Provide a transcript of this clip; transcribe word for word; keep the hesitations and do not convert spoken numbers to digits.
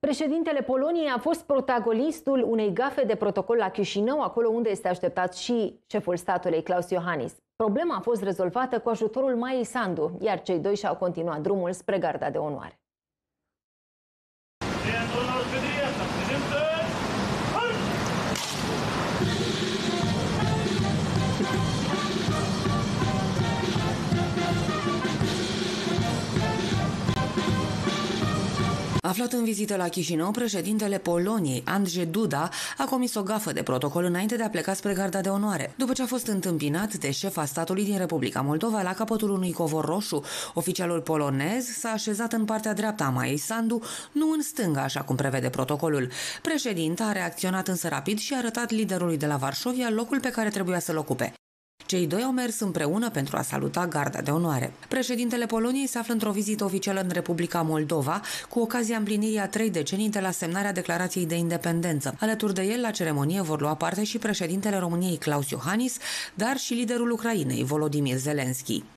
Președintele Poloniei a fost protagonistul unei gafe de protocol la Chișinău, acolo unde este așteptat și șeful statului, Klaus Iohannis. Problema a fost rezolvată cu ajutorul Maiei Sandu, iar cei doi și-au continuat drumul spre garda de onoare. Aflat în vizită la Chișinău, președintele Poloniei, Andrzej Duda, a comis o gafă de protocol înainte de a pleca spre garda de onoare. După ce a fost întâmpinat de șefa statului din Republica Moldova la capătul unui covor roșu, oficialul polonez s-a așezat în partea dreaptă a Maiei Sandu, nu în stânga, așa cum prevede protocolul. Președinta a reacționat însă rapid și a arătat liderului de la Varșovia locul pe care trebuia să-l ocupe. Cei doi au mers împreună pentru a saluta garda de onoare. Președintele Poloniei se află într-o vizită oficială în Republica Moldova, cu ocazia împlinirii a trei decenii de la semnarea Declarației de Independență. Alături de el, la ceremonie vor lua parte și președintele României, Klaus Iohannis, dar și liderul Ucrainei, Volodymyr Zelensky.